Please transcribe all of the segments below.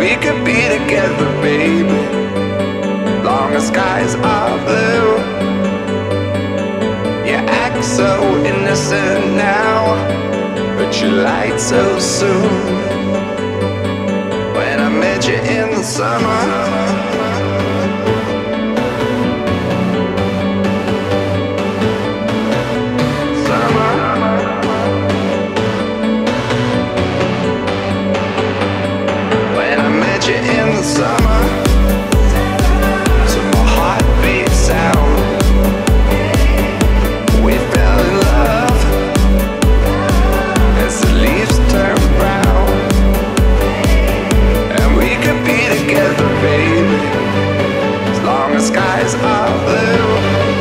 we could be together, baby, long as skies are blue. You act so innocent now, but you lied so soon. When I met you in the summer, in the summer, to my heartbeat sound, we fell in love as the leaves turn brown. And we could be together, baby, as long as skies are blue.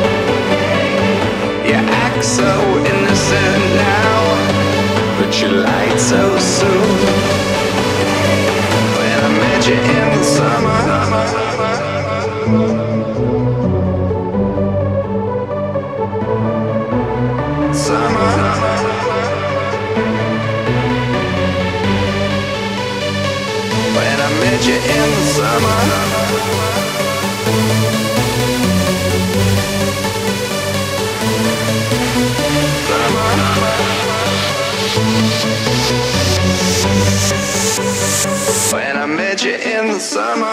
You act so innocent now, but you lied so soon. In the summer, summer, when I met you in the summer, when I met you in the summer.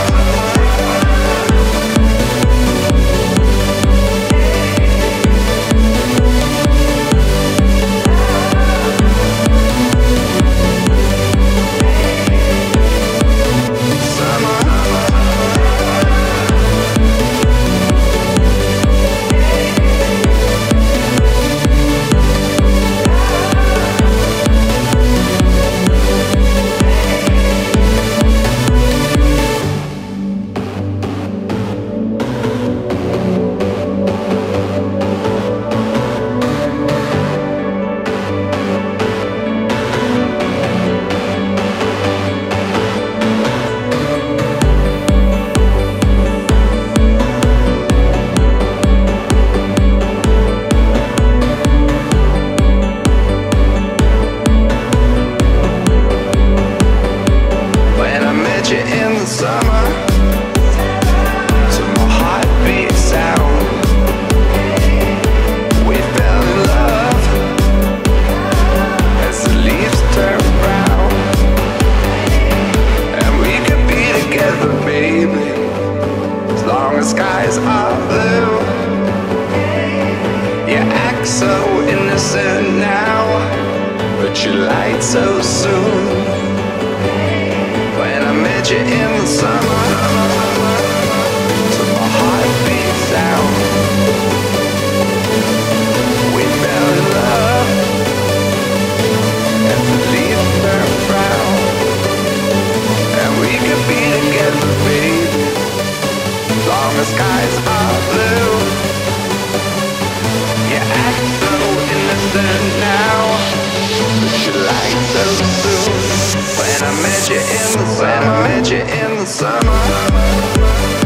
In the summer, to my heartbeat sound, we fell in love as the leaves turn brown. And we could be together, baby, as long as skies are blue. You act so innocent now, but you lied so soon. When I met you in the summer, to my heartbeat sound, we fell in love as the leaves turn brown. And we could be together, baby, as long as skies are blue. You act so innocent now, but you lied so soon. When I met you in the summer,